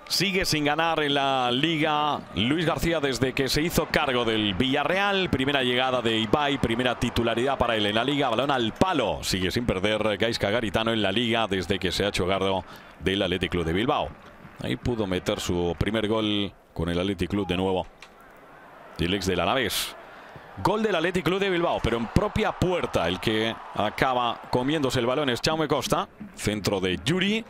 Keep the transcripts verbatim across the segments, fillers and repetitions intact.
Sigue sin ganar en la Liga Luis García desde que se hizo cargo del Villarreal. Primera llegada de Ibai, primera titularidad para él en la Liga. Balón al palo. Sigue sin perder Gaizka Garitano en la Liga desde que se ha hecho cargo del Athletic Club de Bilbao. Ahí pudo meter su primer gol con el Athletic Club de nuevo. El ex del Alavés. Gol del Athletic Club de Bilbao, pero en propia puerta. El que acaba comiéndose el balón es Jaume Costa. Centro de Yuri.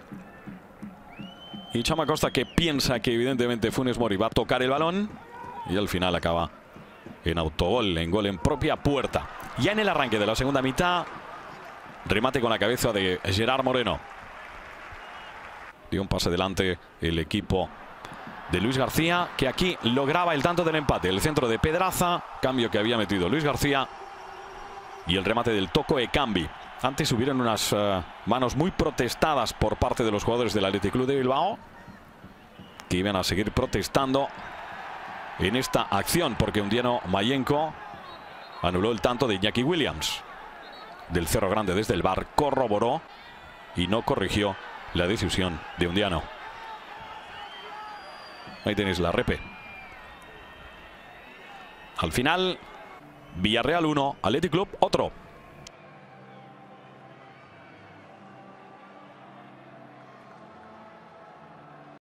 Y Jaume Costa, que piensa que evidentemente Funes Mori va a tocar el balón. Y al final acaba en autogol, en gol en propia puerta. Ya en el arranque de la segunda mitad, remate con la cabeza de Gerard Moreno. Dio un pase delante el equipo de Luis García, que aquí lograba el tanto del empate. El centro de Pedraza, cambio que había metido Luis García. Y el remate del Toko Ekambi. Antes hubieron unas uh, manos muy protestadas por parte de los jugadores del Athletic Club de Bilbao, que iban a seguir protestando en esta acción, porque Undiano Mayenko anuló el tanto de Iñaki Williams. Del Cerro Grande desde el V A R corroboró y no corrigió la decisión de Undiano. Ahí tenéis la repe. Al final, Villarreal uno, Athletic Club otro.